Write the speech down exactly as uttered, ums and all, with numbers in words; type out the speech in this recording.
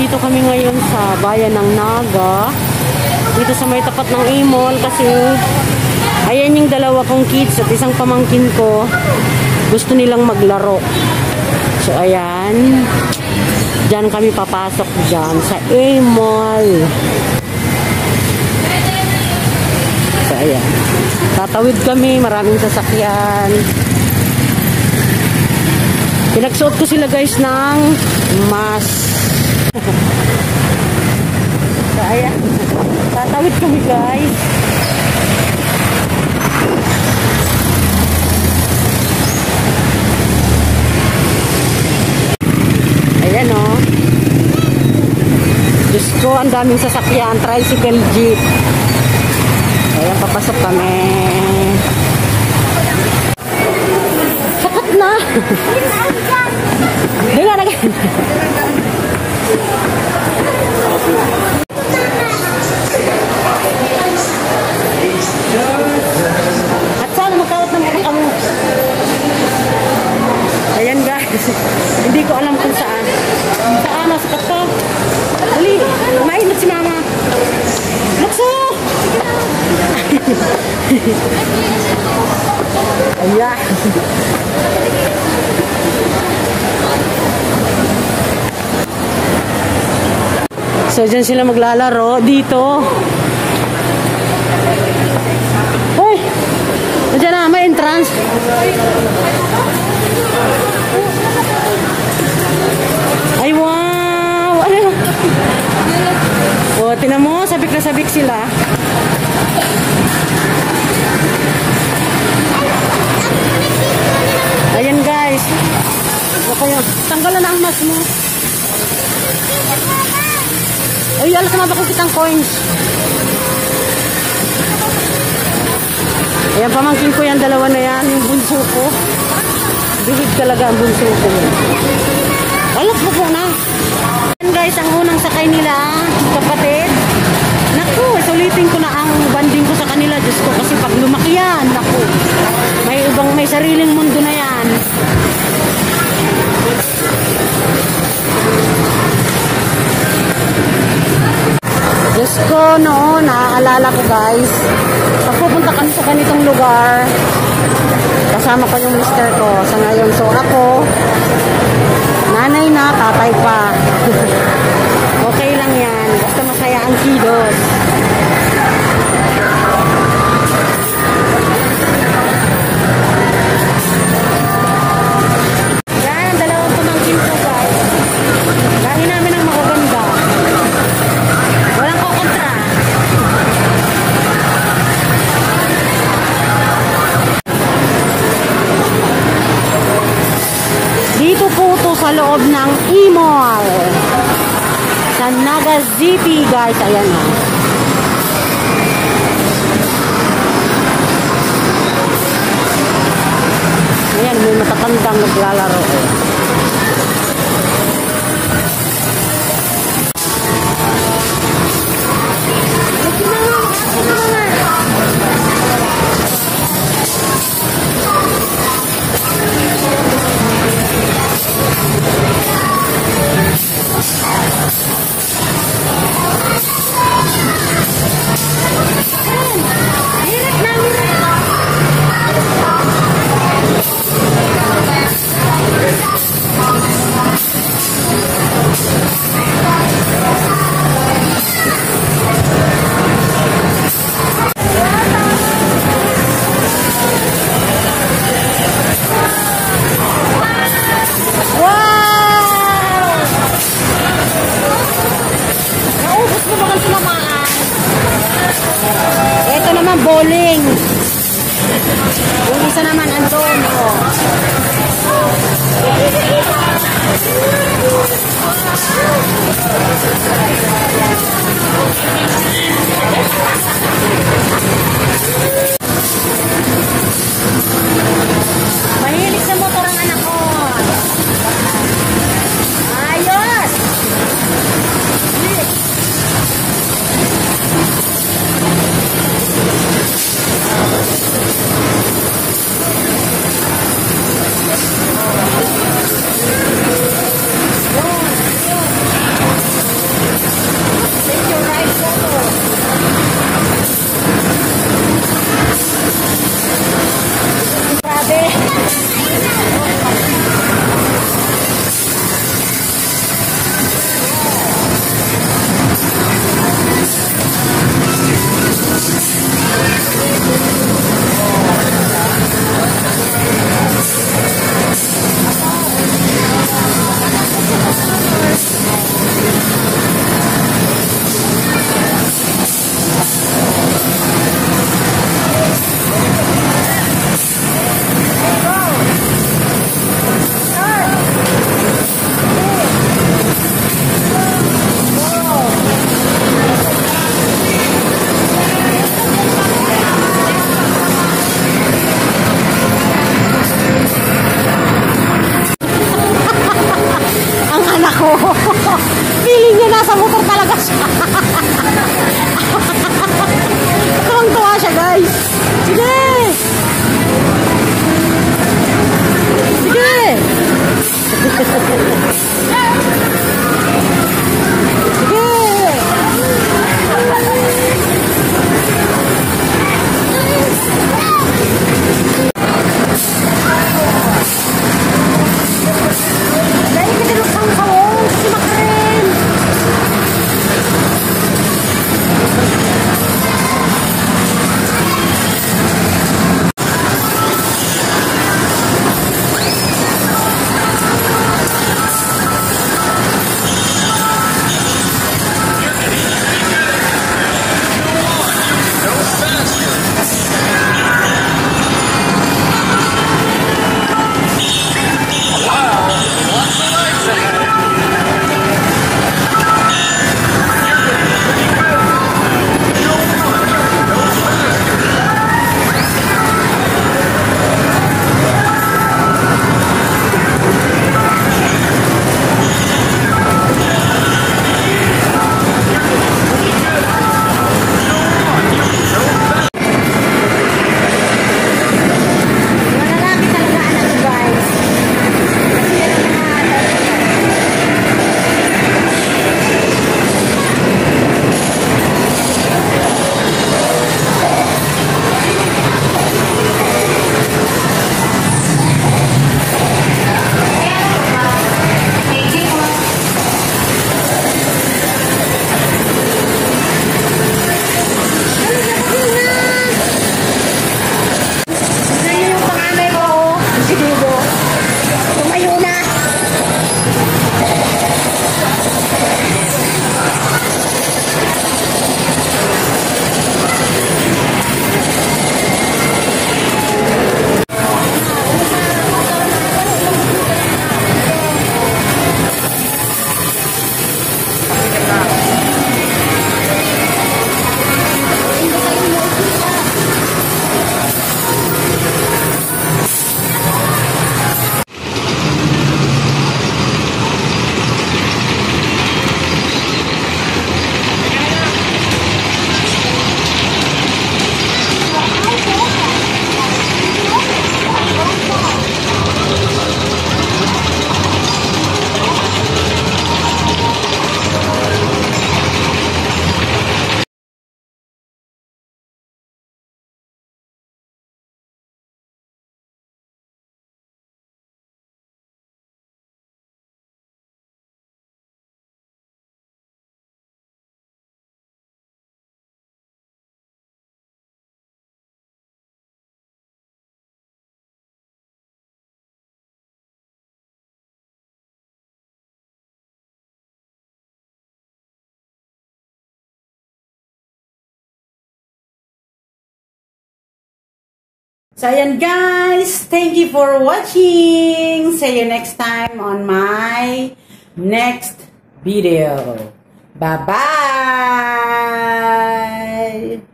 nandito kami ngayon sa bayan ng Naga. Dito sa may tapat ng A-Mall kasi ayan yung dalawa kong kids at isang pamangkin ko. Gusto nilang maglaro. So ayan. Diyan kami papasok dyan sa A-Mall. So ayan. Tatawid kami. Maraming sasakyan. Pinagsuot ko sila guys ng mask. So ayan. Tatawid kami guys. Ayan o. Diyos ko, ang daming sasakyan. Tricycle, jeep. Ayan, papasok kami. Sakat na. Di nga na. At sana magkawat na mukha kami. Ayan guys. Hindi ko alam kung saan. Saan? Nasikat ko. Dali. Mainit si mama. Lakso! Ayan. So, dyan sila maglalaro. Dito. Hoy! Nandiyan na. May entrance. Ay, wow! Ano? O, tinan mo. Sabik na sabik sila. Ayan, guys. Tanggalan na ang mask mo. Ay, alas na ba kung kitang coins? Ayan, pamangkin ko yan. Dalawa na yan. Yung bunso ko. Bigid talaga ang bunso ko. Alas mo po na. Ayan guys, ang unang sakay nila, kapatid. Naku, sulitin ko na ang banding ko sa kanila. Diyos ko, kasi pag lumaki yan, naku. May ibang, may sariling mundo na yan. Diyos ko, noon, naaalala ko guys, pag pupunta kami sa ganitong lugar, kasama ko yung mister ko sa ngayon. So ako, nanay na, tatay pa. Okay lang yan. Basta masaya ang kidos. Yan, ang dalawang pamangkin ko guys. Lahi namin ang makaganda. Walang kukontra. Dito po to sa loob ng A-Mall. Sa Naga City guys. Ayan o. Ayan, may matatandang naglalaro. Hirap na, hirap. So, ayan guys. Thank you for watching. See you next time on my next video. Bye-bye.